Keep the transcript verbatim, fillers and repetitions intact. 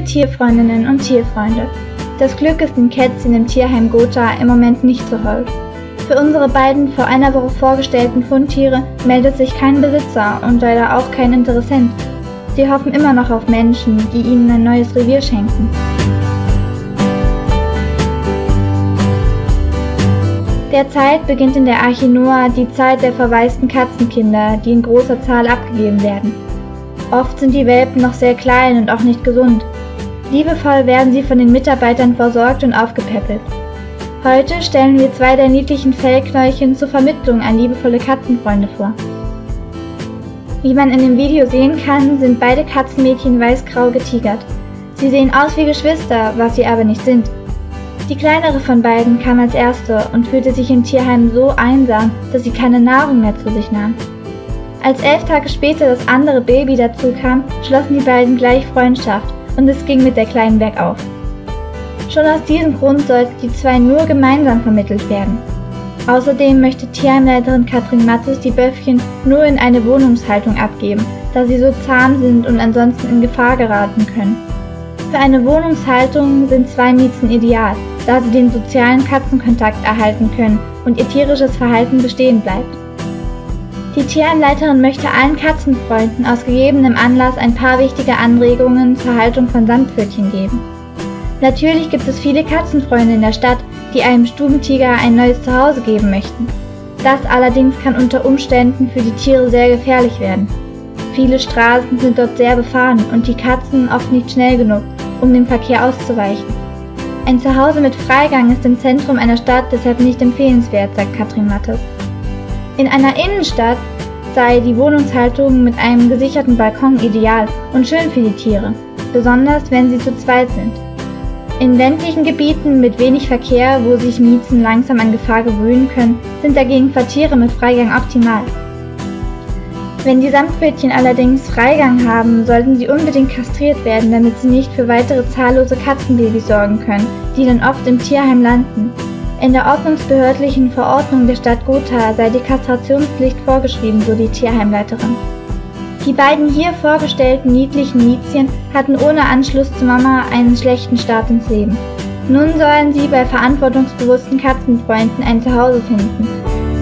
Tierfreundinnen und Tierfreunde, das Glück ist den Kätzchen im Tierheim Gotha im Moment nicht so hold. Für unsere beiden vor einer Woche vorgestellten Fundtiere meldet sich kein Besitzer und leider auch kein Interessent. Sie hoffen immer noch auf Menschen, die ihnen ein neues Revier schenken. Derzeit beginnt in der Arche Noah die Zeit der verwaisten Katzenkinder, die in großer Zahl abgegeben werden. Oft sind die Welpen noch sehr klein und auch nicht gesund. Liebevoll werden sie von den Mitarbeitern versorgt und aufgepäppelt. Heute stellen wir zwei der niedlichen Fellknäulchen zur Vermittlung an liebevolle Katzenfreunde vor. Wie man in dem Video sehen kann, sind beide Katzenmädchen weiß-grau getigert. Sie sehen aus wie Geschwister, was sie aber nicht sind. Die kleinere von beiden kam als erste und fühlte sich im Tierheim so einsam, dass sie keine Nahrung mehr zu sich nahm. Als elf Tage später das andere Baby dazu kam, schlossen die beiden gleich Freundschaft und es ging mit der Kleinen bergauf. Schon aus diesem Grund sollten die zwei nur gemeinsam vermittelt werden. Außerdem möchte Tierheimleiterin Katrin Mattes die Böffchen nur in eine Wohnungshaltung abgeben, da sie so zahm sind und ansonsten in Gefahr geraten können. Für eine Wohnungshaltung sind zwei Miezen ideal, da sie den sozialen Katzenkontakt erhalten können und ihr tierisches Verhalten bestehen bleibt. Die Tierheimleiterin möchte allen Katzenfreunden aus gegebenem Anlass ein paar wichtige Anregungen zur Haltung von Samtpfötchen geben. Natürlich gibt es viele Katzenfreunde in der Stadt, die einem Stubentiger ein neues Zuhause geben möchten. Das allerdings kann unter Umständen für die Tiere sehr gefährlich werden. Viele Straßen sind dort sehr befahren und die Katzen oft nicht schnell genug, um dem Verkehr auszuweichen. Ein Zuhause mit Freigang ist im Zentrum einer Stadt deshalb nicht empfehlenswert, sagt Katrin Mattes. In einer Innenstadt sei die Wohnungshaltung mit einem gesicherten Balkon ideal und schön für die Tiere, besonders wenn sie zu zweit sind. In ländlichen Gebieten mit wenig Verkehr, wo sich Miezen langsam an Gefahr gewöhnen können, sind dagegen Quartiere mit Freigang optimal. Wenn die Samtpfötchen allerdings Freigang haben, sollten sie unbedingt kastriert werden, damit sie nicht für weitere zahllose Katzenbabys sorgen können, die dann oft im Tierheim landen. In der ordnungsbehördlichen Verordnung der Stadt Gotha sei die Kastrationspflicht vorgeschrieben, so die Tierheimleiterin. Die beiden hier vorgestellten niedlichen Miezchen hatten ohne Anschluss zu Mama einen schlechten Start ins Leben. Nun sollen sie bei verantwortungsbewussten Katzenfreunden ein Zuhause finden.